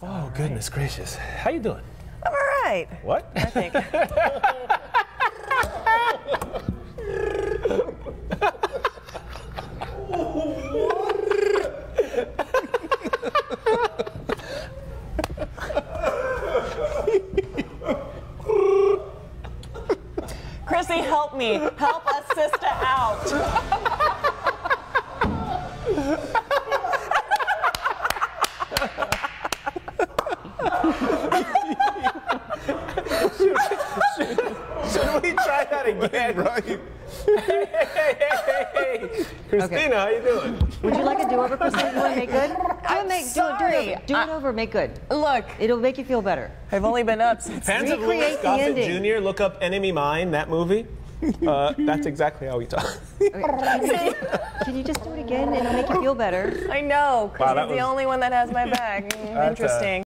Oh, goodness gracious. How you doing? I'm all right. What? I think. Chrissy, help me. Help a sister out. Should we try that again? Right. Hey. Christina, how you doing? Would you like a do-over, Christina? You want to make good? Do it over, make good. Look, It'll make you feel better. I've only been up since. Fans of Louis Recreate the Gossett ending. Jr., look up Enemy Mine, that movie. That's exactly how we talk. Okay. Can you just do it again? It'll make you feel better. I know. Wow, Chrissy's the only one that has my back. Interesting.